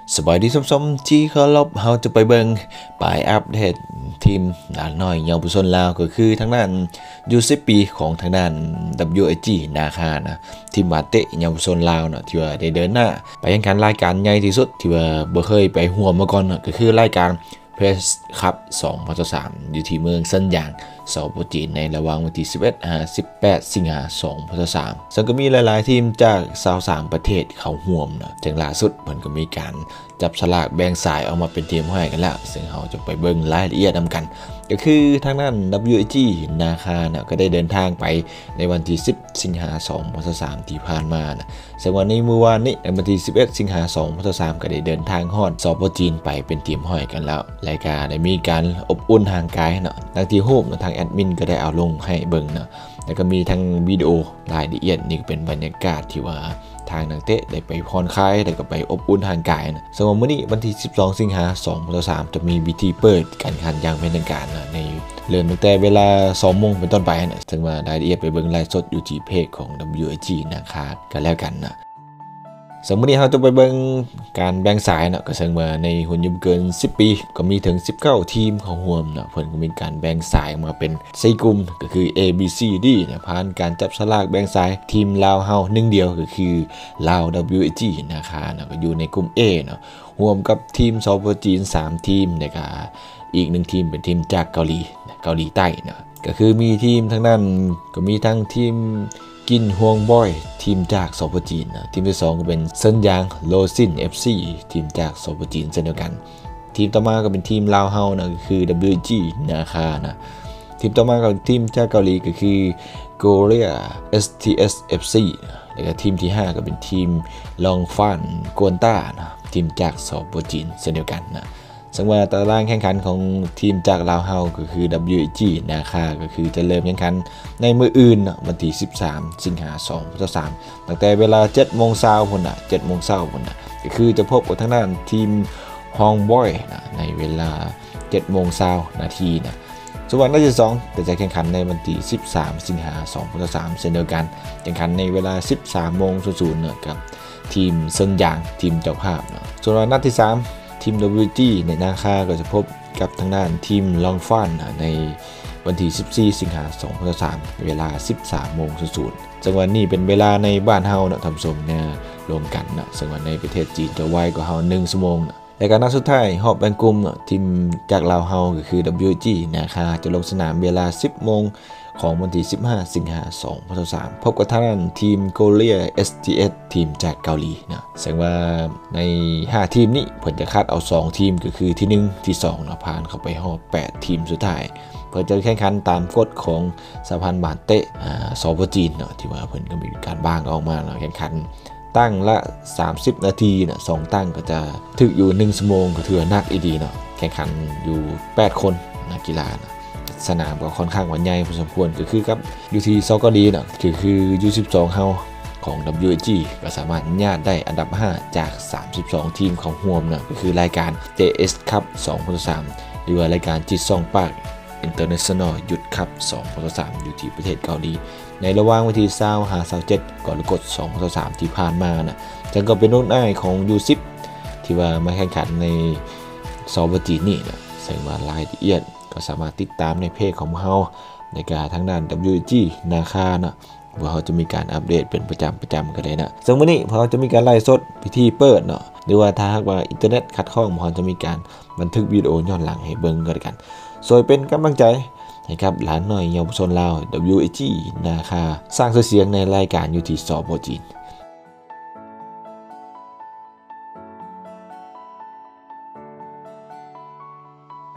สบายดีส้มๆที่เคารพเราจะไปเบิ่งไปอัปเดตทีมด่านน้อยเยาวชนลาวก็คือทางด้านยู10ปีของทางด้าน WAG นาคานะทีมบาเตะเยาวชนลาวเนาะที่ว่าได้เดินหน้าไปแข่งขันรายการใหญ่ที่สุดที่ว่าบ่เคยไปร่วมมาก่อนเนาะก็คือรายการเพรสคัพ2023อยู่ที่เมืองเซินหยางสปปจีนในระหว่างวันที่11-18 สิงหาคม2023ซึ่งก็มีหลายๆทีมจาก23ประเทศเข้าร่วมเนาะถึงล่าสุดเพิ่นก็มีการจับฉลากแบ่งสายออกมาเป็นทีมให้กันแล้วซึ่งเราจะไปเบิ่งรายละเอียดนำกันก็คือทางด้าน WAG นาคาเนี่ยก็ได้เดินทางไปในวันที่10 สิงหาคม2023ที่ผ่านมานะซึ่งวันนี้เมื่อวานนี้ในวันที่11 สิงหาคม2023ก็ได้เดินทางฮอดสปปจีนไปเป็นทีมห้อยกันแล้วรายการได้มีการอบอุ่นทางกายเนาะทั้งที่รูปทางแอดมินก็ได้เอาลงให้เบิ่งเนาะแล้วก็มีทั้งวิดีโอรายละเอียดนี่เป็นบรรยากาศที่ว่าทางนักเตะได้ไปผ่อนคลายได้ก็ไปอบอุ่นทางกายนะสำหรับมื้อนี้วันที่12 สิงหาคม2023จะมีพิธีเปิดการแข่งขันอย่างเป็นทางการนะในเริ่มตั้งแต่เวลา 2 โมงเป็นต้นไปนะซึ่งว่ารายละเอียดไปเบิ่งไลฟ์สดอยู่ที่เพจของ WAG นะครับกันแล้วกันนะสมมุติเราจะไปเบิ่งการแบ่งสายเนาะก็ซึ่งว่าในหุ่นยนต์เกิน10ปีก็มีถึง19ทีมเข้าร่วมเนาะเพิ่นก็มีการแบ่งสายมาเป็น4กลุ่มก็คือ A B C D เนี่ยผ่านการจับฉลากแบ่งสายทีมลาวเฮา1เดียวก็คือลาว WAG นะคะเนาะก็อยู่ในกลุ่ม A เนาะร่วมกับทีมสปปจีน3ทีมแล้วก็อีก1ทีมเป็นทีมจากเกาหลีใต้เนาะก็คือมีทีมทั้งนั้นก็มีทั้งทีมกินฮวงบอยทีมจากสปปจีนนะทีมที่2ก็เป็นเซินหยางโลซิน FC ทีมจากสปปจีนเช่นเดียวกันทีมต่อมาก็เป็นทีมลาวเฮานะก็คือ WG นาคานะทีมต่อมาก็ทีมจากเกาหลีก็คือ Korea STS FC แล้วก็ทีมที่5ก็เป็นทีมลองฟานกวนต้านะทีมจากสปปจีนเช่นเดียวกันนะซึ่งว่าตารางแข่งขันของทีมจากลาวเฮาก็คือ WG นาคาก็คือจะเริ่มแข่งขันในมื้ออื่นวันที่13 สิงหาคม2023ตั้งแต่เวลา 7:20 นพุ่นน่ะ 7:00 นพุ่นน่ะก็คือจะพบกับทางด้านทีมฮองบอยนะในเวลา 7:20 นนะส่วนนัดที่2ก็จะแข่งขันในวันที่13 สิงหาคม2023เช่นเดียวกันแข่งขันในเวลา 13:00 นกับทีมเซินหยางทีมเจ้าภาพเนาะส่วนนัดที่3ทีม WG ในนาคาก็จะพบกับทางด้านทีมลองฟานในวันที่14 สิงหาคม2023เวลา 13:00 จังหวะนี้เป็นเวลาในบ้านเฮาเนาะทำสมเนี่ยรวมกันนะซึ่งว่าในประเทศจีนจะไวกว่าเฮา1 ชั่วโมงนะและการนัดสุดท้ายรอบแบ่งกลุ่มทีมจากลาวเฮาก็คือ WG นาคาจะลงสนามเวลา 10 โมงของวันที่15 สิงหาคม2023พบกับทางด้านทีม Korea STS ทีมจากเกาหลีนะซึ่งว่าใน5ทีมนี้เพิ่นจะคัดเอา2ทีมก็คือที่1ที่2นะผ่านเข้าไปรอบ8ทีมสุดท้ายเพิ่นจะแข่งขันตามกฎของสหพันธ์บาเตะสปปจีนเนาะที่ว่าเพิ่นก็มีการบ้างออกมาเนาะแข่งขันตั้งละ30 นาทีนะ2ตั้งก็จะถึกอยู่1 ชั่วโมงก็ถือว่าหนักอีดีเนาะแข่งขันอยู่8คนนักกีฬานะสนามก็ค่อนข้างใหญ่พอสมควรก็คือกับอยู่ที่เกาหลีเนาะคือ U12 เฮาของ WG ก็สามารถญาติได้อันดับ5จาก32ทีมของร่วมเนาะก็คือรายการ JS Cup 2023หรือว่ารายการจิตซองปาก International Youth Cup 2023อยู่ที่ประเทศเกาหลีในระหว่างวันที่20-27กรกฎาคม2023ที่ผ่านมานะจังก็เป็นรุ่นอ้ายของ U10 ที่ว่ามาแข่งขันในสปปจีนนี่นะซึ่งว่ารายละเอียดก็สามารถติดตามในเพจของเราในการทางด้าน WG นาคานะว่าเขาจะมีการอัปเดตเป็นประจำกันเลยนะซึ่งวันนี้พอจะมีการไลฟ์สดพิธีเปิดเนาะหรือว่าถ้าหากว่าอินเทอร์เน็ตขัดข้องพอจะมีการบันทึกวิดีโอย้อนหลังให้เบิ่งกันสวยเป็นกำลังใจให้ครับหลานน้อยเยาวชนลาว WAG นาคาสร้างชื่อเสียงในรายการอยู่ที่สปปจีน